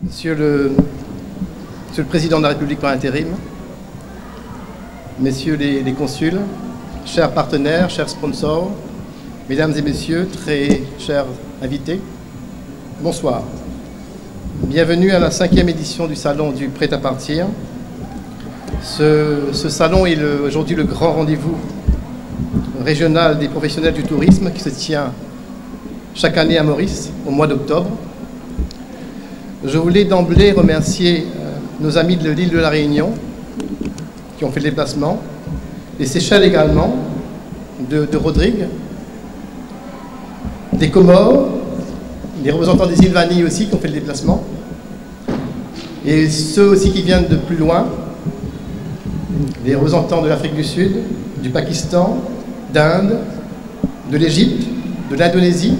Monsieur le Président de la République par intérim, Messieurs les consuls, chers partenaires, chers sponsors, Mesdames et Messieurs, très chers invités, bonsoir. Bienvenue à la 5e édition du Salon du Prêt-à-Partir. Ce salon est aujourd'hui le grand rendez-vous régional des professionnels du tourisme qui se tient chaque année à Maurice, au mois d'octobre. Je voulais d'emblée remercier nos amis de l'île de la Réunion qui ont fait le déplacement, les Seychelles également, de Rodrigue, des Comores, les représentants des îles Vanille aussi qui ont fait le déplacement, et ceux aussi qui viennent de plus loin, les représentants de l'Afrique du Sud, du Pakistan, d'Inde, de l'Égypte, de l'Indonésie,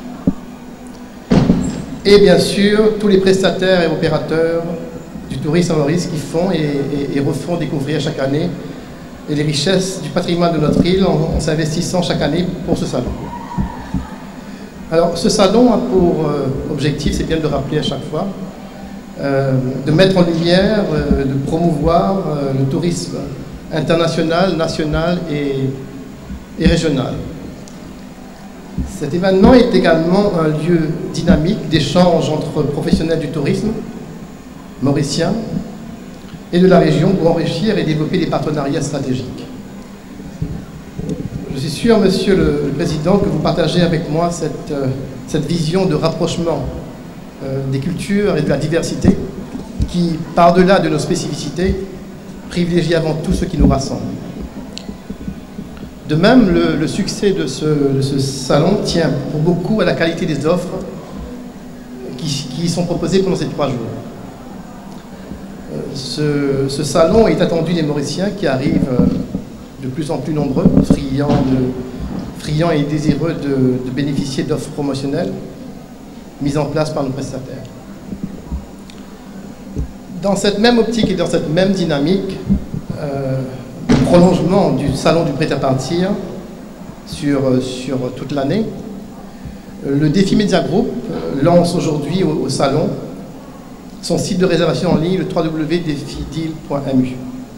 et bien sûr tous les prestataires et opérateurs du tourisme à Maurice qui font et refont découvrir chaque année les richesses du patrimoine de notre île en s'investissant chaque année pour ce salon. Alors ce salon a pour objectif, c'est bien de le rappeler à chaque fois, de mettre en lumière, de promouvoir le tourisme international, national et régional. Cet événement est également un lieu dynamique d'échange entre professionnels du tourisme mauricien et de la région pour enrichir et développer des partenariats stratégiques. Je suis sûr, Monsieur le Président, que vous partagez avec moi cette vision de rapprochement des cultures et de la diversité qui, par-delà de nos spécificités, privilégie avant tout ce qui nous rassemble. De même, le succès de ce salon tient pour beaucoup à la qualité des offres qui sont proposées pendant ces 3 jours. Ce salon est attendu des Mauriciens qui arrivent de plus en plus nombreux, friands et désireux de bénéficier d'offres promotionnelles mises en place par nos prestataires. Dans cette même optique et dans cette même dynamique, prolongement du salon du prêt-à-partir sur toute l'année, le Défi Media Group lance aujourd'hui au salon son site de réservation en ligne, le www.defideal.mu.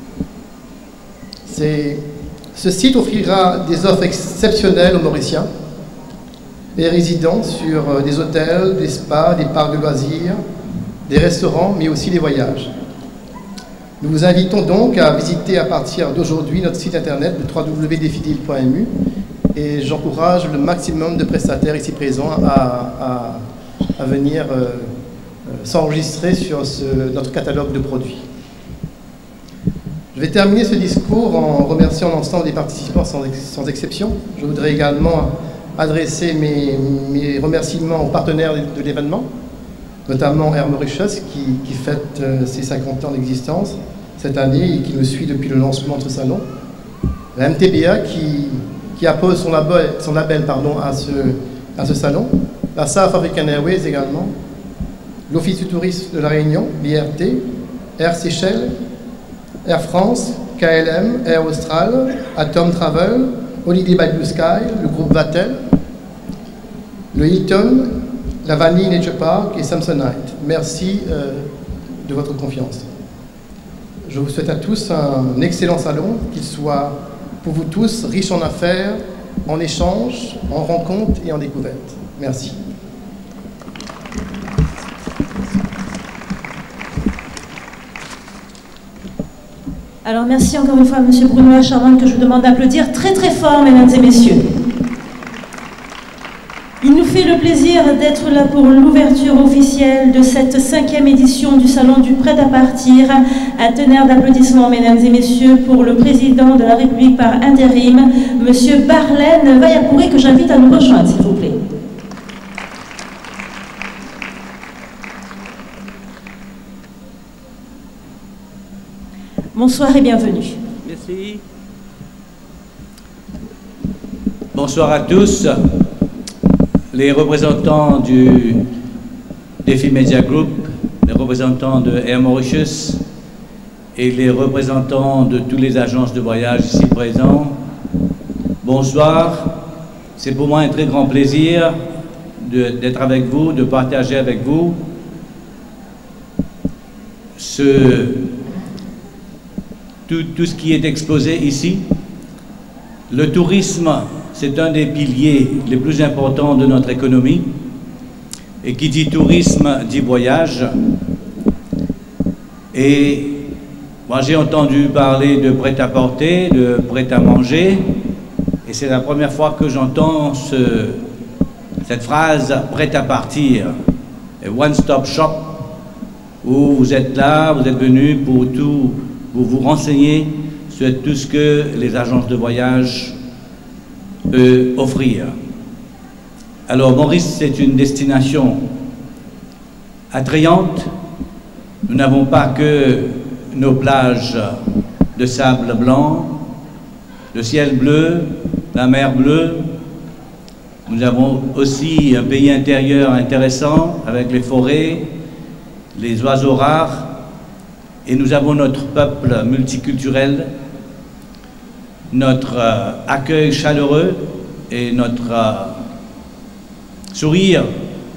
Ce site offrira des offres exceptionnelles aux Mauriciens et résidents sur des hôtels, des spas, des parcs de loisirs, des restaurants, mais aussi des voyages. Nous vous invitons donc à visiter à partir d'aujourd'hui notre site internet de www.defideal.mu et j'encourage le maximum de prestataires ici présents à venir s'enregistrer sur notre catalogue de produits. Je vais terminer ce discours en remerciant l'ensemble des participants sans exception. Je voudrais également adresser mes remerciements aux partenaires de l'événement, notamment Air Mauritius qui fête ses 50 ans d'existence cette année et qui nous suit depuis le lancement de ce salon. La MTBA qui appose son label à ce salon. La South African Airways également. L'Office du tourisme de la Réunion, l'IRT, Air Seychelles, Air France, KLM, Air Austral, Atom Travel, Holiday by Blue Sky, le groupe Vatel, le Hilton, la Vanille Nature Park et Samsonite. Merci de votre confiance. Je vous souhaite à tous un excellent salon, qu'il soit pour vous tous riche en affaires, en échanges, en rencontres et en découvertes. Merci. Alors merci encore une fois à M. Bruno Acharman que je vous demande d'applaudir très très fort, mesdames et messieurs. Il nous fait le plaisir d'être là pour l'ouverture officielle de cette 5e édition du Salon du Prêt-à-Partir. Un tonnerre d'applaudissements, mesdames et messieurs, pour le président de la République par intérim, M. Barlène Vayapouré, que j'invite à nous rejoindre, s'il vous plaît. Bonsoir et bienvenue. Merci. Bonsoir à tous. Les représentants du Défi Media Group, les représentants de Air Mauritius et les représentants de toutes les agences de voyage ici présents, bonsoir. C'est pour moi un très grand plaisir d'être avec vous, de partager avec vous tout ce qui est exposé ici. Le tourisme, c'est un des piliers les plus importants de notre économie. Et qui dit tourisme dit voyage. Et moi, j'ai entendu parler de prêt-à-porter, de prêt-à-manger. Et c'est la première fois que j'entends cette phrase « prêt-à-partir ». One-stop shop, où vous êtes là, vous êtes venu pour vous renseigner sur tout ce que les agences de voyage peuvent offrir. Alors, Maurice, c'est une destination attrayante. Nous n'avons pas que nos plages de sable blanc, le ciel bleu, la mer bleue. Nous avons aussi un pays intérieur intéressant avec les forêts, les oiseaux rares, et nous avons notre peuple multiculturel, notre accueil chaleureux et notre sourire.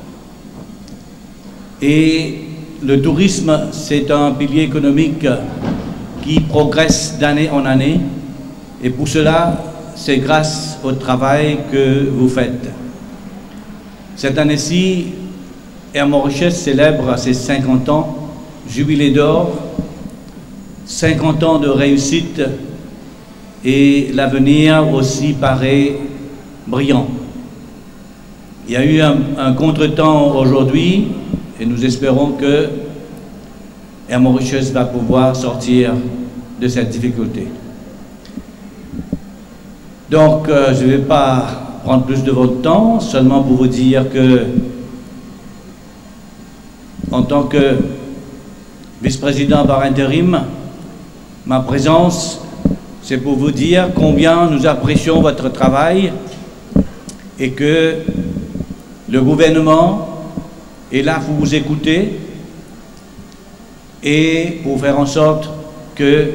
Et le tourisme, c'est un pilier économique qui progresse d'année en année, et pour cela, c'est grâce au travail que vous faites. Cette année-ci, Air Mauritius célèbre ses 50 ans, jubilé d'or, 50 ans de réussite, et l'avenir aussi paraît brillant. Il y a eu un contretemps aujourd'hui, et nous espérons que Air Mauritius va pouvoir sortir de cette difficulté. Donc, je ne vais pas prendre plus de votre temps, seulement pour vous dire que, en tant que vice-président par intérim, ma présence, c'est pour vous dire combien nous apprécions votre travail et que le gouvernement est là pour vous écouter et pour faire en sorte que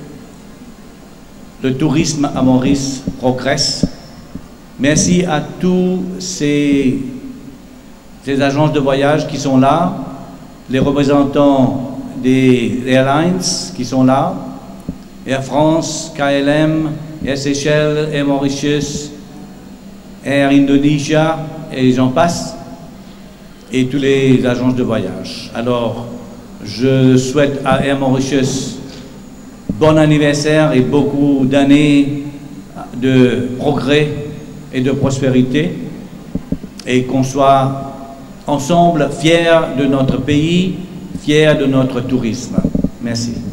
le tourisme à Maurice progresse. Merci à tous ces agences de voyage qui sont là, les représentants des airlines qui sont là, Air France, KLM, Air Seychelles, Air Mauritius, Air Indonesia, et j'en passe, et toutes les agences de voyage. Alors, je souhaite à Air Mauritius bon anniversaire et beaucoup d'années de progrès et de prospérité, et qu'on soit ensemble fiers de notre pays, fiers de notre tourisme. Merci.